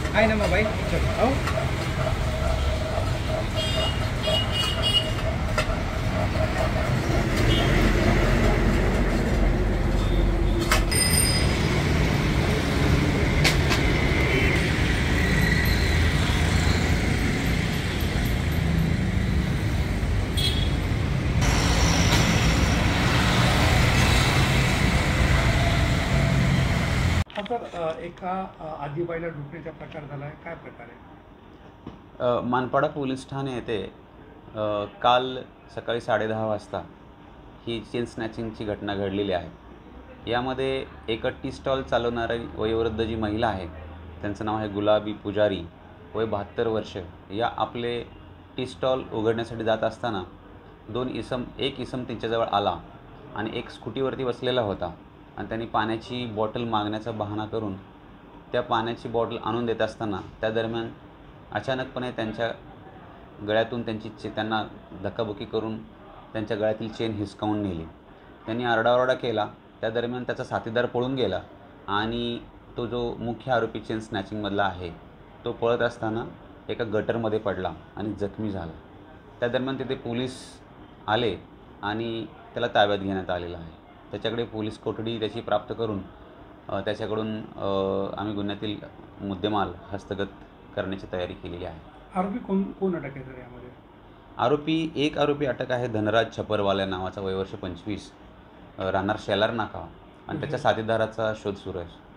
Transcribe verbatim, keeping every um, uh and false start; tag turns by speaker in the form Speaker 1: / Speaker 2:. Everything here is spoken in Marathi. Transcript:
Speaker 1: आहे ना मग भाई चलो आओ। सर एका आदिबाईला लुटण्याचा प्रकार झाला आहे, काय प्रकार आहे?
Speaker 2: मानपाडा पोलीस ठाणे येथे काल सकाळी साडेदहा वाजता ही चेन स्नॅचिंगची घटना घडलेली आहे। यामध्ये एक टी स्टॉल चालवणारी वयोवृद्ध जी महिला आहे, त्यांचं नाव आहे गुलाबी पुजारी, वय बहात्तर वर्ष, या आपले टी स्टॉल उघडण्यासाठी जात असताना दोन इसम एक इसम त्यांच्याजवळ आला आणि एक स्कूटीवरती बसलेला होता आणि त्यांनी पाण्याची बॉटल मागण्याचा बहाणा करून त्या पाण्याची बॉटल आणून देत असताना त्या दरम्यान अचानकपणे त्यांच्या गळ्यातून त्यांची चे त्यांना धक्काबुक्की करून त्यांच्या गळ्यातील चेन हिसकावून नेली। त्यांनी आरडाओरडा केला, त्या दरम्यान त्याचा साथीदार पळून गेला आणि तो जो मुख्य आरोपी चेन स्नॅचिंगमधला आहे तो पळत असताना एका गटरमध्ये पडला आणि जखमी झाला। त्या दरम्यान तिथे पोलीस आले आणि त्याला ताब्यात घेण्यात आलेला आहे। त्याच्याकडे पोलीस कोठडी त्याची प्राप्त करून त्याच्याकडून आम्ही गुन्ह्यातील मुद्देमाल हस्तगत करण्याची तयारी केलेली आहे।
Speaker 1: आरोपी कोण कोण अटक आहे सर यामध्ये?
Speaker 2: आरोपी एक आरोपी अटक आहे धनराज छपरवाला नावाचा, वय वर्ष पंचवीस, राहणार शेलार नाका, आणि त्याच्या साथीदाराचा शोध सुरू आहे।